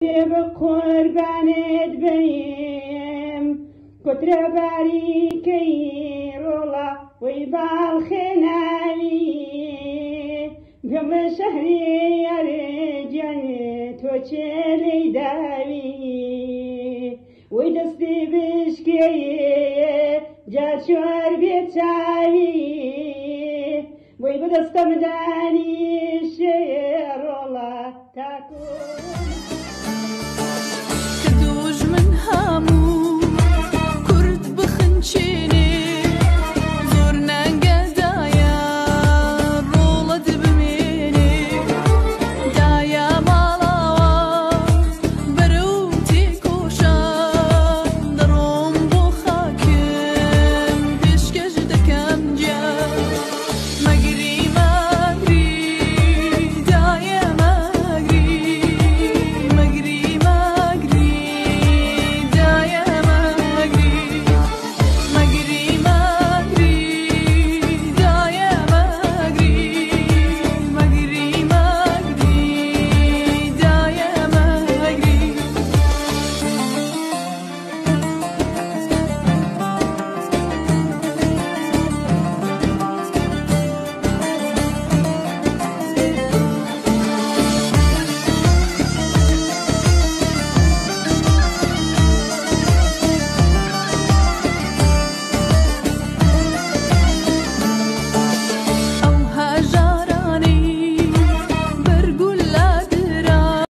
بقربانت بيم كتر باریکی رولا ويبالخناوي قبل شهري رجعني توشلي داوي ويدستي بشكي جات شوار بيتاوي ويبدستم داني الشيء